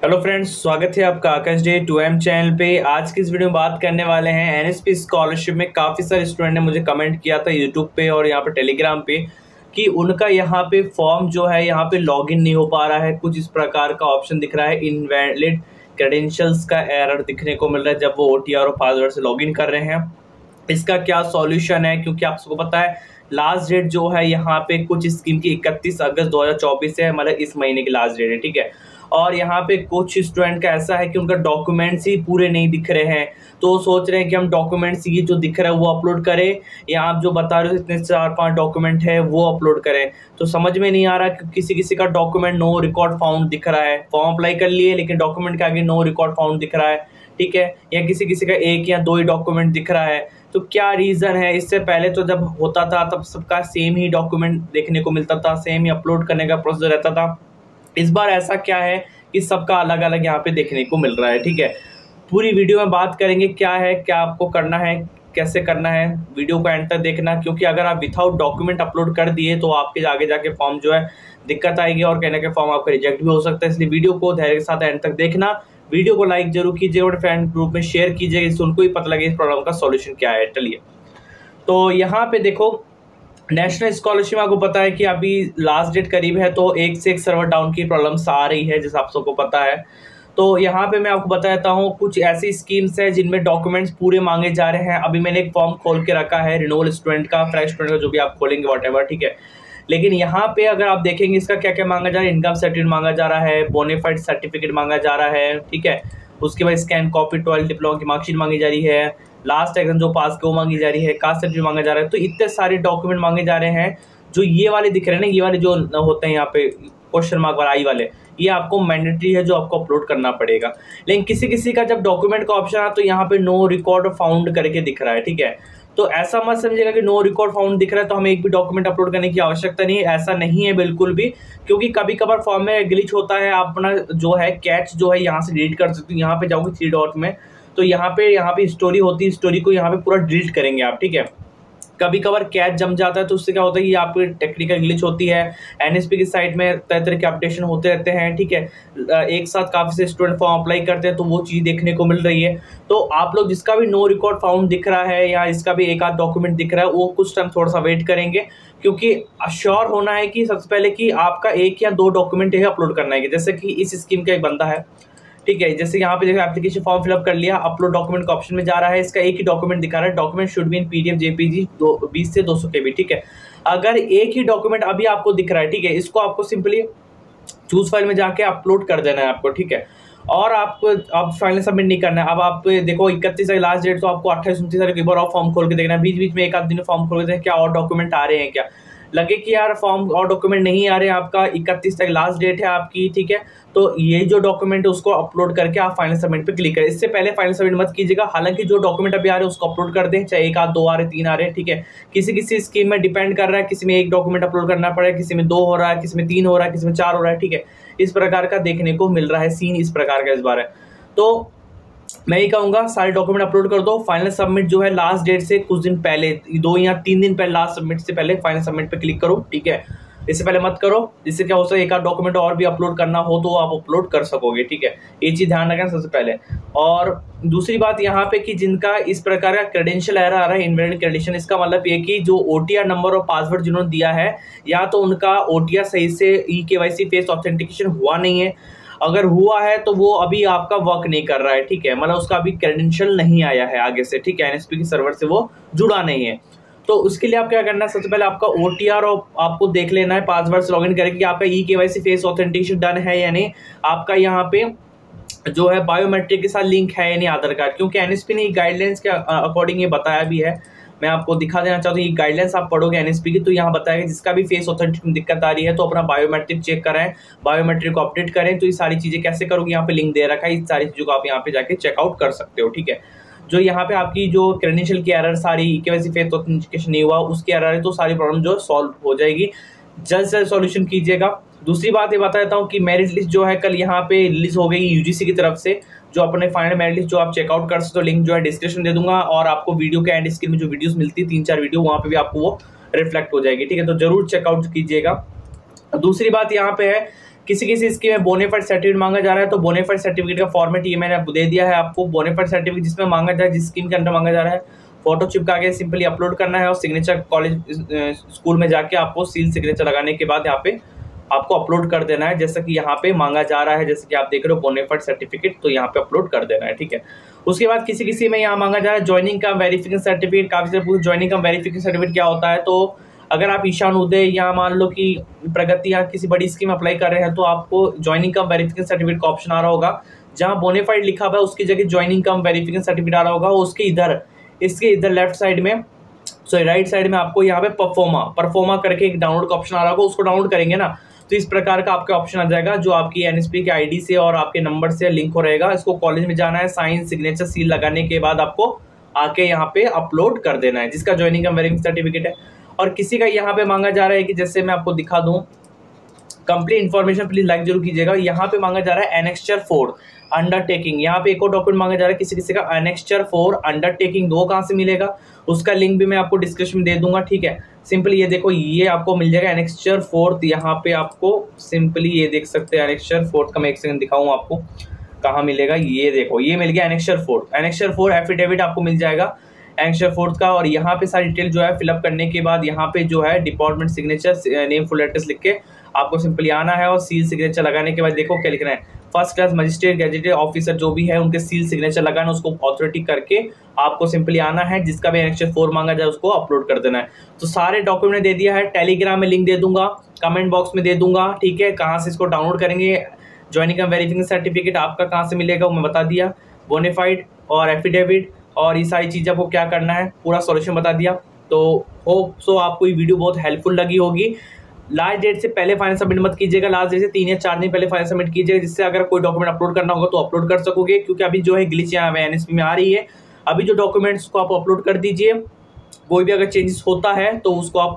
Hello friends, स्वागत है आपका आकाश डे 2M चैनल पे। आज की इस वीडियो में बात करने वाले हैं एनएसपी स्कॉलरशिप में। काफ़ी सारे स्टूडेंट ने मुझे कमेंट किया था यूट्यूब पे और यहाँ पे टेलीग्राम पे कि उनका यहाँ पे फॉर्म जो है यहाँ पे लॉगिन नहीं हो पा रहा है। कुछ इस प्रकार का ऑप्शन दिख रहा है, इनवैलिड क्रेडेंशियल्स का एरर दिखने को मिल रहा है जब वो OTR और पासवर्ड से लॉगिन कर रहे हैं। इसका क्या सॉल्यूशन है, क्योंकि आप सबको पता है लास्ट डेट जो है यहाँ पे कुछ स्कीम की 31 अगस्त 2024 है, मतलब इस महीने की लास्ट डेट है, ठीक है। और यहाँ पे कुछ स्टूडेंट का ऐसा है कि उनका डॉक्यूमेंट्स ही पूरे नहीं दिख रहे हैं, तो सोच रहे हैं कि हम डॉक्यूमेंट्स ये जो दिख रहा है वो अपलोड करें या आप जो बता रहे हो इतने 4-5 डॉक्यूमेंट है वो अपलोड करें। तो समझ में नहीं आ रहा कि किसी किसी का डॉक्यूमेंट नो रिकॉर्ड फाउंड दिख रहा है, फॉर्म अप्लाई कर लिए लेकिन डॉक्यूमेंट के आगे नो रिकॉर्ड फाउंड दिख रहा है, ठीक है, या किसी किसी का 1 या 2 ही डॉक्यूमेंट दिख रहा है। तो क्या रीज़न है? इससे पहले तो जब होता था तब सबका सेम ही डॉक्यूमेंट देखने को मिलता था, सेम ही अपलोड करने का प्रोसेस रहता था। इस बार ऐसा क्या है कि सबका अलग अलग यहाँ पे देखने को मिल रहा है, ठीक है। पूरी वीडियो में बात करेंगे क्या है, क्या आपको करना है, कैसे करना है। वीडियो को एंड तक देखना, क्योंकि अगर आप विथआउट डॉक्यूमेंट अपलोड कर दिए तो आपके आगे जाके फॉर्म जो है दिक्कत आएगी और कहने के फॉर्म आपका रिजेक्ट भी हो सकता है। इसलिए वीडियो को धैर्य के साथ एंड तक देखना। वीडियो को लाइक जरूर कीजिए और फ्रेंड ग्रुप में शेयर कीजिए, इससे उनको ही पता लगे इस प्रॉब्लम का सॉल्यूशन क्या है। चलिए, तो यहाँ पे देखो, नेशनल स्कॉलरशिप आपको पता है कि अभी लास्ट डेट करीब है, तो एक से एक सर्वर डाउन की प्रॉब्लम्स आ रही है, जैसे आप सबको पता है। तो यहाँ पे मैं आपको बताता हूँ कुछ ऐसी स्कीम्स है जिनमें डॉक्यूमेंट्स पूरे मांगे जा रहे हैं। अभी मैंने एक फॉर्म खोल के रखा है रिन्यूअल स्टूडेंट का, फ्रेश स्टूडेंट का, जो भी आप खोलेंगे व्हाटएवर, ठीक है। लेकिन यहाँ पे अगर आप देखेंगे इसका क्या क्या मांगा जा रहा है, इनकम सर्टिफिकेट मांगा जा रहा है, बोनाफाइड सर्टिफिकेट मांगा जा रहा है, ठीक है। उसके बाद स्कैन कॉपी 12 डिप्लोमा की मार्कशीट मांगी जा रही है, लास्ट एग्जाम जो पास के वो मांगी जा रही है, कास्ट सर्टिफिकेट मांगा जा रहा है। तो इतने सारे डॉक्यूमेंट मांगे जा रहे हैं। जो ये वाले दिख रहे हैं ना, ये वाले जो होते हैं यहाँ पे क्वेश्चन मार्क वाला आई वाले, ये आपको मैंडेटरी है, जो आपको अपलोड करना पड़ेगा। लेकिन किसी किसी का जब डॉक्यूमेंट का ऑप्शन है तो यहाँ पे नो रिकॉर्ड फाउंड करके दिख रहा है, ठीक है। तो ऐसा मत समझिएगा कि नो रिकॉर्ड फाउंड दिख रहा है तो हमें एक भी डॉक्यूमेंट अपलोड करने की आवश्यकता नहीं है। ऐसा नहीं है बिल्कुल भी, क्योंकि कभी कभार फॉर्म में ग्लिच होता है। आप अपना जो है कैच जो है यहाँ से डिलीट कर सकते हो। यहाँ पे जाओगे 3 डॉट में, तो यहाँ पे स्टोरी होती है, स्टोरी को यहाँ पे पूरा डिलीट करेंगे आप, ठीक है। कभी कभार कैच जम जाता है तो उससे क्या होता है कि आपकी टेक्निकल ग्लिच होती है। एनएसपी की साइट में तरह तरह के अपडेशन होते रहते हैं, ठीक है। एक साथ काफ़ी से स्टूडेंट फॉर्म अप्लाई करते हैं तो वो चीज़ देखने को मिल रही है। तो आप लोग जिसका भी नो रिकॉर्ड फाउंड दिख रहा है या इसका भी एक आध डॉक्यूमेंट दिख रहा है, वो कुछ टाइम थोड़ा सा वेट करेंगे, क्योंकि अश्योर होना है कि सबसे पहले कि आपका 1 या 2 डॉक्यूमेंट ही अपलोड करना है। जैसे कि इस स्कीम का एक बंदा है, ठीक है, जैसे यहाँ पे देखो एप्लीकेशन फॉर्म फिलअप कर लिया, अपलोड डॉक्यूमेंट का ऑप्शन में जा रहा है, इसका एक ही डॉक्यूमेंट दिखा रहा है, document should be in PDF JPG 20 से 200 KB, ठीक है। अगर एक ही डॉक्यूमेंट अभी आपको दिख रहा है, ठीक है, इसको आपको सिंपली चूज फाइल में जाके अपलोड कर देना है आपको, ठीक है। और आपको अब फाइनल सबमिट नहीं करना है। अब आप देखो 31 है लास्ट डेट, तो आपको 28-29 तारीख एक बार और फॉर्म खोल के देखना है। बीच बीच में एक आध दिन फॉर्म खोल के देखना क्या और डॉक्यूमेंट आ रहे हैं, क्या लगे कि यार फॉर्म और डॉक्यूमेंट नहीं आ रहे हैं, आपका 31 तक लास्ट डेट है आपकी, ठीक है। तो ये जो डॉक्यूमेंट है उसको अपलोड करके आप फाइनल सबमिट पे क्लिक करें। इससे पहले फाइनल सबमिट मत कीजिएगा। हालांकि जो डॉक्यूमेंट अभी आ रहे हैं उसको अपलोड कर दें, चाहे 1 आध 2 आ रहे 3 आ रहे हैं, ठीक है। किसी किसी स्कीम में डिपेंड कर रहा है, किसी में 1 डॉक्यूमेंट अपलोड करना पड़ेगा, किसी में 2 हो रहा है, किसी में 3 हो रहा है, किसी में 4 हो रहा है, ठीक है। इस प्रकार का देखने को मिल रहा है सीन, इस प्रकार का इस बार है। तो मैं ये कहूँगा सारे डॉक्यूमेंट अपलोड कर दो। फाइनल सबमिट जो है लास्ट डेट से कुछ दिन पहले, 2 या 3 दिन पहले, लास्ट सबमिट से पहले फाइनल सबमिट पे क्लिक करो, ठीक है। इससे पहले मत करो, जिससे क्या हो सकता है एक आध डॉक्यूमेंट और भी अपलोड करना हो तो आप अपलोड कर सकोगे, ठीक है। ये चीज़ ध्यान रखें सबसे पहले। और दूसरी बात यहाँ पे कि जिनका इस प्रकार का क्रेडेंशियल एरर आ रहा है, इनवैलिड क्रेडेंशियल, इसका मतलब ये कि जो OTR नंबर और पासवर्ड जिन्होंने दिया है, या तो उनका OTR सही से eKYC फेस ऑथेंटिकेशन हुआ नहीं है, अगर हुआ है तो वो अभी आपका वर्क नहीं कर रहा है, ठीक है, मतलब उसका अभी क्रेडेंशियल नहीं आया है आगे से, ठीक है, एनएसपी की सर्वर से वो जुड़ा नहीं है। तो उसके लिए आप क्या करना है, सबसे पहले आपका OTR और आपको देख लेना है पासवर्ड से लॉगिन करके कि आपका eKYC फेस ऑथेंटिकेशन डन है या नहीं, आपका यहाँ पे जो है बायोमेट्रिक के साथ लिंक है या नहीं आधार कार्ड, क्योंकि एनएसपी ने गाइडलाइंस के अकॉर्डिंग ये बताया भी है। मैं आपको दिखा देना चाहता हूँ, ये गाइडलाइंस आप पढ़ोगे एनएसपी की तो यहाँ बताया जिसका भी फेस ऑथेंटिकेशन में दिक्कत आ रही है तो अपना बायोमेट्रिक चेक कराएं, बायोमेट्रिक को अपडेट करें। तो ये सारी चीज़ें कैसे करोगे, यहाँ पे लिंक दे रखा है, इस सारी चीज़ों को आप यहाँ पे जाके चेकआउट कर सकते हो, ठीक है। जो यहाँ पे आपकी जो क्रेडेंशियल की एरर सारी eKYC फेस ऑथेंटिकेशन नहीं हुआ उसकी एरर है, तो सारी प्रॉब्लम जो सॉल्व हो जाएगी। जल्द से सॉल्यूशन कीजिएगा। दूसरी बात ये बता देता हूँ कि मेरिट लिस्ट जो है कल यहाँ पे रिलीज हो गई UGC की तरफ से, जो अपने फाइनल मेरिट लिस्ट जो आप चेकआउट कर सकते हो, लिंक जो है डिस्क्रिप्शन दे दूंगा, और आपको वीडियो के एंड स्क्रीन में जो वीडियोस मिलती है 3-4 वीडियो, वहाँ पे भी आपको वो रिफ्लेक्ट हो जाएगी, ठीक है। तो जरूर चेकआउट कीजिएगा। दूसरी बात यहाँ पे है किसी किसी स्कीम में बोनाफाइड सर्टिफिकेट मांगा जा रहा है, तो बोनाफाइड सर्टिफिकेट का फॉर्मेट ये मैंने आपको दे दिया है आपको। बोनाफाइड सर्टिफिकेट जिसमें मांगा जा रहा है, जिस स्कीम के अंदर मांगा जा रहा है, फोटो चिपका के सिंपली अपलोड करना है और सिग्नेचर कॉलेज स्कूल में जाके आपको सील सिग्नेचर लगाने के बाद यहाँ पे आपको अपलोड कर देना है। जैसा कि यहाँ पे मांगा जा रहा है, जैसे कि आप देख रहे हो बोनाफाइड सर्टिफिकेट, तो यहाँ पे अपलोड कर देना है, ठीक है। उसके बाद किसी किसी में यहाँ मांगा जा रहा है ज्वाइनिंग का वेरिफिकेशन सर्टिफिकेट। काफी सारे पूछे ज्वाइनिंग का वेरिफिकेशन सर्टिफिकेट क्या होता है, तो अगर आप ईशान उदय या मान लो कि प्रगति या किसी बड़ी स्कीम अप्लाई कर रहे हैं, तो आपको ज्वाइनिंग कम वेरिफिकेशन सर्टिफिकेट का ऑप्शन आ रहा होगा। जहां बोनाफाइड लिखा हुआ है उसकी जगह ज्वाइनिंग कम वेरिफिकेशन सर्टिफिकेट आ रहा होगा। उसके इधर इसके इधर लेफ्ट साइड में, सॉरी राइट साइड में आपको यहाँ पे परफॉर्मा करके एक डाउनलोड का ऑप्शन आ रहा होगा। उसको डाउनलोड करेंगे ना, तो इस प्रकार का आपका ऑप्शन आ जाएगा जो आपकी एनएसपी के आईडी से और आपके नंबर से लिंक हो रहेगा। इसको कॉलेज में जाना है, साइन सिग्नेचर सील लगाने के बाद आपको आके यहाँ पे अपलोड कर देना है, जिसका ज्वाइनिंग कम वेरिफिकेशन सर्टिफिकेट है। और किसी का यहाँ पे मांगा जा रहा है कि जैसे मैं आपको दिखा दूं, कंप्लीट इन्फॉर्मेशन प्लीज लाइक जरूर कीजिएगा। यहाँ पे मांगा जा रहा है एनेक्स्चर 4 अंडरटेकिंग। यहाँ पे एक और डॉक्यूमेंट मांगा जा रहा है किसी किसी का एनेक्स्चर 4 अंडरटेकिंग। वो कहाँ से मिलेगा, उसका लिंक भी मैं आपको डिस्क्रिप्शन में दे दूंगा, ठीक है। सिंपली ये देखो, ये आपको मिल जाएगा एनेक्स्चर 4। यहाँ पे आपको सिंपली ये देख सकते हैं एनेक्स्चर 4 का मैं एक सेकंड दिखाऊँ आपको कहाँ मिलेगा। ये देखो, ये मिल गया एनेक्स्चर 4। एनेक्स्चर 4 एफिडेविट आपको मिल जाएगा एनेक्स्चर 4 का। और यहाँ पे सारी डिटेल जो है फिलअप करने के बाद यहाँ पे जो है department signature name full address लिख के आपको सिंपली आना है और सील सिग्नेचर लगाने के बाद देखो क्या लिखना है, first class magistrate gazetted officer जो भी है उनके सील सिग्नेचर लगाना, उसको ऑथोरिटी करके आपको सिंपली आना है। जिसका भी एनेक्स्चर 4 मांगा जाए उसको अपलोड कर देना है। तो सारे डॉक्यूमेंट दे दिया है, टेलीग्राम में लिंक दे दूंगा, कमेंट बॉक्स में दे दूंगा, ठीक है। कहाँ से इसको डाउनलोड करेंगे, ज्वाइनिंग का वेरिफिकेशन सर्टिफिकेट आपका कहाँ से मिलेगा वो मैं बता दिया, बोनाफाइड और एफिडेविट और ये सारी चीज़ें आपको क्या करना है पूरा सॉल्यूशन बता दिया। तो होप सो आपको ये वीडियो बहुत हेल्पफुल लगी होगी। लास्ट डेट से पहले फाइनल सबमिट मत कीजिएगा, लास्ट डेट से 3 या 4 दिन पहले फाइनल सबमिट कीजिएगा, जिससे अगर कोई डॉक्यूमेंट अपलोड करना होगा तो अपलोड कर सकोगे। क्योंकि अभी जो है ग्लिच यहाँ एनएसपी में आ रही है, अभी जो डॉक्यूमेंट्स को आप अपलोड कर दीजिए, कोई भी अगर चेंजेस होता है तो उसको आप